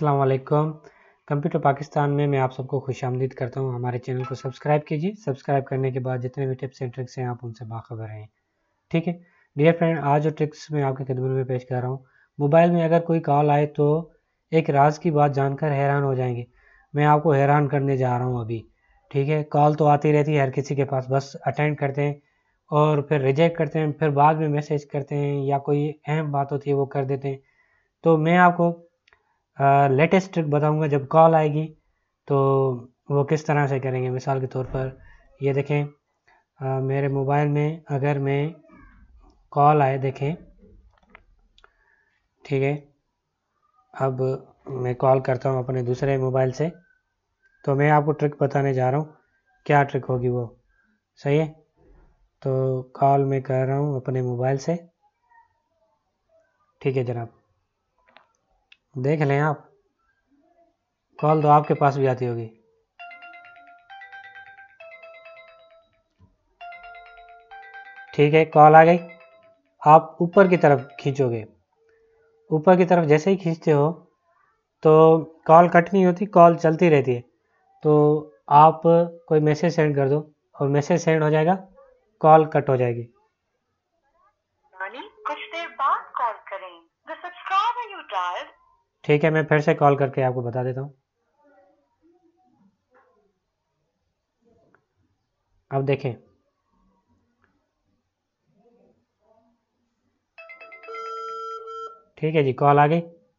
अस्सलाम वालेकुम। कंप्यूटर पाकिस्तान में मैं आप सबको खुशामदीद करता हूं। हमारे चैनल को सब्सक्राइब कीजिए। सब्सक्राइब करने के बाद जितने भी टिप्स एंड ट्रिक्स हैं आप उनसे बाखबर रहें। ठीक है डियर फ्रेंड, आज जो ट्रिक्स मैं आपके खिदमत में पेश कर रहा हूं, मोबाइल में अगर कोई कॉल आए तो एक राज की बात जानकर हैरान हो जाएंगे। मैं आपको हैरान करने जा रहा हूँ अभी। ठीक है, कॉल तो आती रहती है हर किसी के पास, बस अटेंड करते हैं और फिर रिजेक्ट करते हैं, फिर बाद में मैसेज करते हैं या कोई अहम बात होती है वो कर देते हैं। तो मैं आपको लेटेस्ट ट्रिक बताऊंगा। जब कॉल आएगी तो वो किस तरह से करेंगे। मिसाल के तौर पर ये देखें, मेरे मोबाइल में अगर मैं कॉल आए, देखें, ठीक है, अब मैं कॉल करता हूँ अपने दूसरे मोबाइल से, तो मैं आपको ट्रिक बताने जा रहा हूँ। क्या ट्रिक होगी वो, सही है। तो कॉल मैं कर रहा हूँ अपने मोबाइल से, ठीक है जनाब, देख लें आप, कॉल तो आपके पास भी आती होगी। ठीक है, कॉल आ गई। आप ऊपर की तरफ खींचोगे, ऊपर की तरफ जैसे ही खींचते हो तो कॉल कट नहीं होती, कॉल चलती रहती है। तो आप कोई मैसेज सेंड कर दो और मैसेज सेंड हो जाएगा, कॉल कट हो जाएगी। कुछ देर बाद कॉल करें। The subscriber you dialed। ठीक है, मैं फिर से कॉल करके आपको बता देता हूँ। अब देखें, ठीक है जी, कॉल आ गई।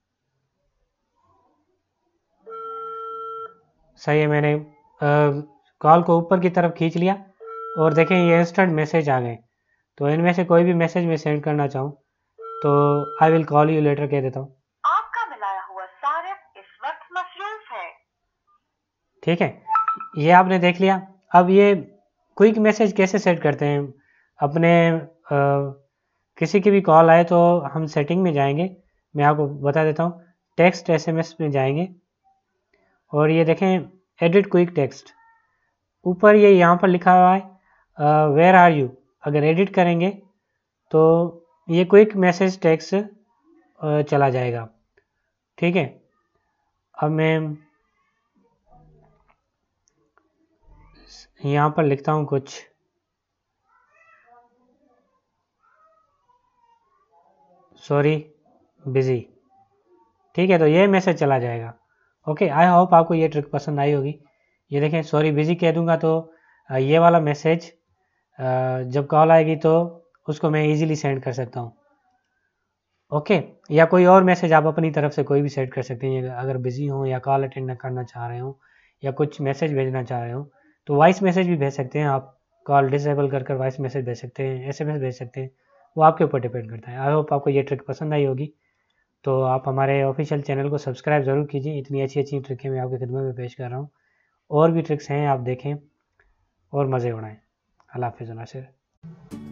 सही है, मैंने कॉल को ऊपर की तरफ खींच लिया और देखें ये इंस्टेंट मैसेज आ गए। तो इनमें से कोई भी मैसेज मैं सेंड करना चाहूँ तो I will call you later कह देता हूँ। आपका मिलाया हुआ सारिफ इस वक्त मसरूफ है। ठीक है, ये आपने देख लिया। अब ये क्विक मैसेज कैसे सेट करते हैं अपने किसी की भी कॉल आए तो हम सेटिंग में जाएंगे, मैं आपको बता देता हूँ। टेक्स्ट एसएमएस में जाएंगे और ये देखें एडिट क्विक टेक्स्ट, ऊपर ये यहाँ पर लिखा हुआ है वेयर आर यू। अगर एडिट करेंगे तो ये क्विक मैसेज टेक्स्ट चला जाएगा। ठीक है, अब मैं यहाँ पर लिखता हूँ कुछ, सॉरी बिजी। ठीक है, तो ये मैसेज चला जाएगा। ओके, आई होप आपको ये ट्रिक पसंद आई होगी। ये देखें, सॉरी बिजी कह दूंगा तो ये वाला मैसेज जब कॉल आएगी तो उसको मैं इजीली सेंड कर सकता हूँ। ओके, या कोई और मैसेज आप अपनी तरफ से कोई भी सेंड कर सकते हैं। अगर बिजी हो या कॉल अटेंड करना चाह रहे हो या कुछ मैसेज भेजना चाह रहे हो तो वॉइस मैसेज भी भेज सकते हैं आप। कॉल डिसेबल कर कर वॉइस मैसेज भेज सकते हैं, एसएमएस भेज सकते हैं, वो आपके ऊपर डिपेंड करता है। आई होप आपको ये ट्रिक पसंद आई होगी। तो आप हमारे ऑफिशियल चैनल को सब्सक्राइब ज़रूर कीजिए। इतनी अच्छी अच्छी ट्रिकें मैं आपकी खिदमत में पेश कर रहा हूँ। और भी ट्रिक्स हैं, आप देखें और मज़े उड़ाएँ। अल्लाह हाफ़िज़ नासिर।